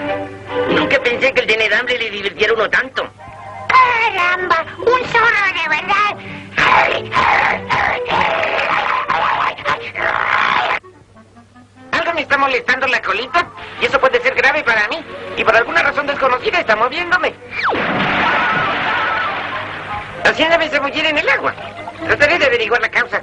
Nunca pensé que el tener hambre le divirtiera a uno tanto. ¡Caramba! ¡Un zorro de verdad! Algo me está molestando la colita y eso puede ser grave para mí. Y por alguna razón desconocida está moviéndome. Haciéndome zamullir en el agua. Trataré de averiguar la causa.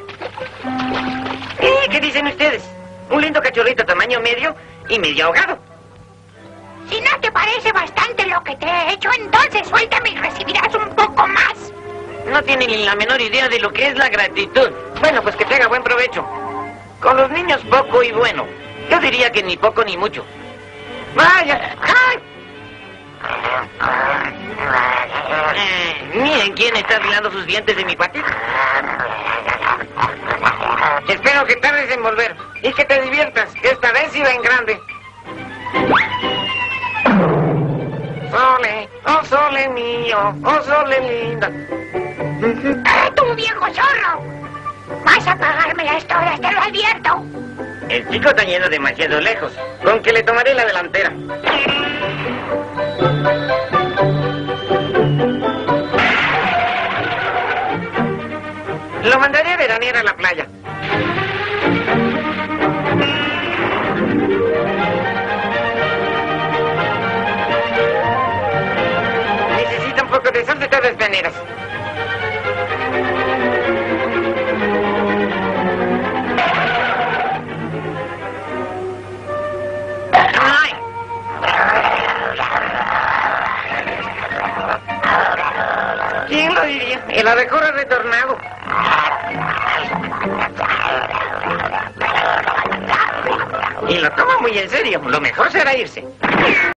¿Qué dicen ustedes? Un lindo cachorrito tamaño medio y medio ahogado. Si no te parece bastante lo que te he hecho, entonces suéltame y recibirás un poco más. No tienen ni la menor idea de lo que es la gratitud. Bueno, pues que te haga buen provecho. Con los niños poco y bueno. Yo diría que ni poco ni mucho. ¡Vaya! ¡Ay! Miren quién está arreglando sus dientes de mi patita. Espero que tardes en volver y que te diviertas. Esta vez iba en grande. Sole, oh sole mío, oh sole linda. ¡Tú, viejo zorro! Vas a pagarme las todas, te lo advierto. El chico está yendo demasiado lejos. Con que le tomaré la delantera. Lo mandaré a veranear a la playa. Necesita un poco de sol de todas maneras. ¡Ay! ¿Quién lo diría? El abejorro ha retornado. Y lo toma muy en serio. Lo mejor será irse.